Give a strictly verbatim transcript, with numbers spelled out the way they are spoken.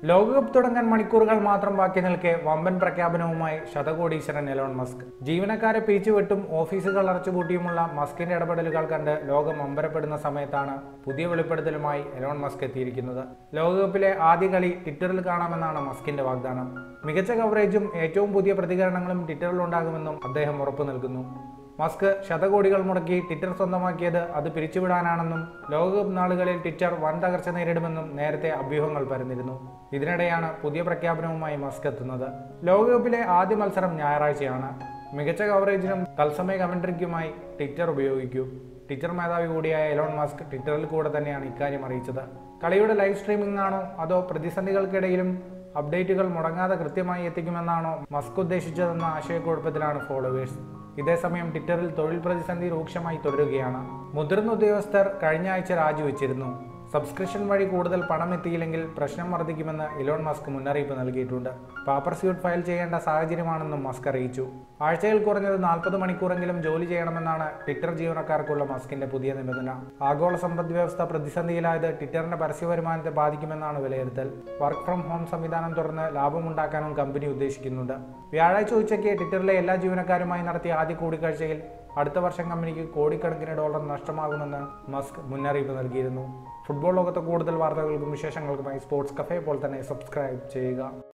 ലോകകപ്പ് തുടങ്ങാൻ മണിക്കൂറുകൾ മാത്രം ബാക്കി നിൽക്കെ വമ്പൻ പ്രഖ്യാപനവുമായി ശതകോടീശ്വരൻ എലോൺ മസ്ക്. ജീവനക്കാരെ പിരിച്ചുവിട്ടും ഓഫീസുകൾ അടച്ചുപൂട്ടിയുമുള്ള മസ്കിന്റെ ഇടപെടലുകൾ കണ്ട് ലോകം അമ്പരപ്പെടുന്ന സമയത്താണ് പുതിയ വെളിപ്പെടുത്തലുമായി എലോൺ മസ്ക് എത്തിയിരിക്കുന്നത്. ലോകകപ്പിലെ ആദ്യ കളി ട്വിറ്ററിൽ കാണാമെന്നാണ് മസ്കിന്റെ വാഗ്ദാനം. മികച്ച കവറേജും ഏറ്റവും പുതിയ പ്രതികരണങ്ങളും ട്വിറ്ററിൽ ഉണ്ടാകുമെന്നും അദ്ദേഹം ഉറപ്പു നൽകുന്നു. മസ്ക് ശതകോടികൾ മുടക്കി ട്വിറ്റർ സ്വന്തമാക്കിയത് അത് പിരിച്ചുവിടാനാണെന്നും ലോകകപ്പ് നാളുകളിൽ ട്വിറ്റർ വൻ തകർച്ച നേരിടുമെന്നും നേരത്തെ അഭ്യൂഹങ്ങൾ പരന്നിരുന്നു. ഇതിനിടെയാണ് പുതിയ പ്രഖ്യാപനവുമായി മസ്ക് എത്തുന്നത്. ലോകകപ്പിലെ ആദ്യ മത്സരം ഞായറാഴ്ചയാണ്. മികച്ച കവറേജിനും തത്സമയ കമന്ററിക്കുമായി ട്വിറ്റർ ഉപയോഗിക്കൂ. ട്വിറ്റർ മേധാവി കൂടിയായ എലോൺ മസ്ക് ട്വിറ്ററിൽ കൂടെ തന്നെയാണ് ഇക്കാര്യം അറിയിച്ചത്. കളിയുടെ ലൈവ് സ്ട്രീമിംഗ് ആണോ അതോ പ്രതിസന്ധികൾക്കിടയിലും അപ്ഡേറ്റുകൾ മുടങ്ങാതെ കൃത്യമായി എത്തിക്കുമെന്നാണോ മസ്ക് ഉദ്ദേശിച്ചതെന്ന ആശയക്കുഴപ്പത്തിലാണ് ഫോളോവേഴ്സ്. ഇതേസമയം ട്വിറ്ററിൽ തൊഴിൽ പ്രതിസന്ധി രൂക്ഷമായി തുടരുകയാണ്. മുതിർന്ന ഉദ്യോഗസ്ഥർ കഴിഞ്ഞ ആഴ്ച രാജിവെച്ചിരുന്നു. സബ്സ്ക്രിപ്ഷൻ വഴി കൂടുതൽ പണം എത്തിയില്ലെങ്കിൽ പ്രശ്നം വർദ്ധിക്കുമെന്ന് ഇലോൺ മസ്ക് മുന്നറിയിപ്പ് നൽകിയിട്ടുണ്ട്. പാപ്പർ സ്യൂട്ട് ഫയൽ ചെയ്യേണ്ട സാഹചര്യമാണെന്നും മസ്ക് അറിയിച്ചു. ആഴ്ചയിൽ കുറഞ്ഞത് നാൽപ്പത് മണിക്കൂറെങ്കിലും ജോലി ചെയ്യണമെന്നാണ് ട്വിറ്റർ ജീവനക്കാർക്കുള്ള മസ്കിന്റെ പുതിയ നിബന്ധന. ആഗോള സമ്പദ് വ്യവസ്ഥ പ്രതിസന്ധിയിലായത് ട്വിറ്ററിന്റെ പരസ്യ വരുമാനത്തെ ബാധിക്കുമെന്നാണ് വിലയിരുത്തൽ. വർക്ക് ഫ്രം ഹോം സംവിധാനം തുറന്ന് ലാഭമുണ്ടാക്കാനും കമ്പനി ഉദ്ദേശിക്കുന്നുണ്ട്. വ്യാഴാഴ്ച ഉച്ചയ്ക്ക് ട്വിറ്ററിലെ എല്ലാ ജീവനക്കാരുമായി നടത്തിയ ആദ്യ കൂടിക്കാഴ്ചയിൽ അടുത്ത വർഷം കമ്പനിക്ക് കോടിക്കണക്കിന് ഡോളർ നഷ്ടമാകുമെന്ന് മസ്ക് മുന്നറിയിപ്പ് നൽകിയിരുന്നു. ഫുട്ബോൾ ലോകത്തെ കൂടുതൽ വാർത്തകൾക്കും വിശേഷങ്ങൾക്കുമായി സ്പോർട്സ് കഫേ പോലെ തന്നെ സബ്സ്ക്രൈബ് ചെയ്യുക.